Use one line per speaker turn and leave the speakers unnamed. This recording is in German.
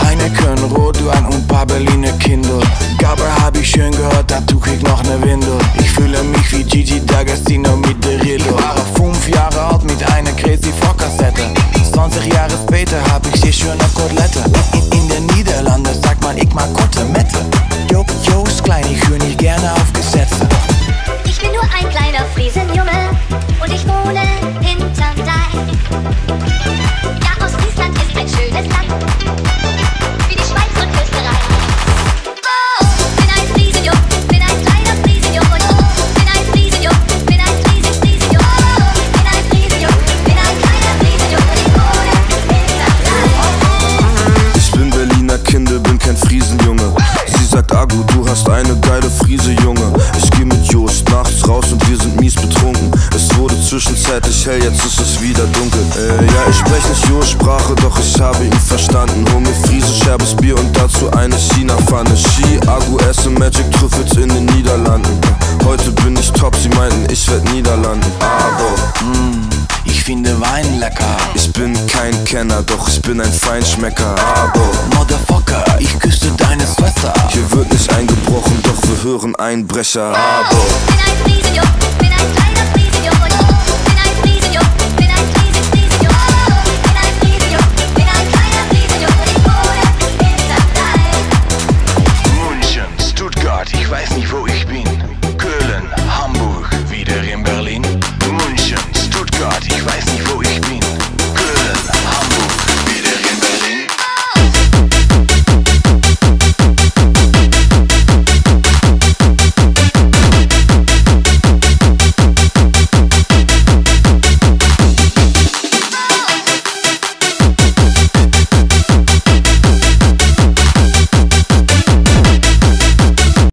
Heineken, Rotwein und paar Berliner Kindle. Gabber hab ich schön gehört, dazu krieg noch ne Windel. Ich fühle mich wie Gigi D'Agostino mit der Rille. Ich war 5 Jahre alt mit einer Crazy Frog-Kassette. 20 Jahre später hab ich hier schöne Kotelette. In den Niederlanden sagt man, ich mag Kotelette. Joost klein, ich höre nicht gerne auf Gesetze.
Ich bin nur ein kleiner Friesenjunge und ich wohne hinterm Deich. Ja, Ostfriesland ist ein schönes Land, wie die Schweiz und Österreich. Oh, bin ein Friesenjung, bin ein kleiner Friesenjung. Oh, bin ein Friesenjung, bin ein Friesenjung. Oh, bin ein Friesenjung, bin ein kleiner Friesenjung und ich wohne hinterm Deich.
Ich bin Berliner Kinder, bin kein Friesenjunge. Sie sagt, Agu, du hast eine geile Friese, Junge. Ich geh mit Joost nachts raus und wir sind mies betrunken. Es wurde zwischenzeitlich hell, jetzt ist es wieder dunkel. Ja, ich sprech nicht Joost-Sprache, doch ich habe ihn verstanden. Hol mir Friese, scherbes Bier und dazu eine China-Pfanne. Ski, Agu, esse Magic Trüffels in den Niederlanden. Heute bin ich top, sie meinten, ich werd Niederlanden. Aber
Ich finde Wein lecker.
ich bin kein Kenner, doch ich bin ein Feinschmecker. Aber
Motherfucker, ich küsste deine Schwester.
hier wird nicht eingebrochen, doch wir hören Einbrecher. Aber
Bin ein Friesenjung.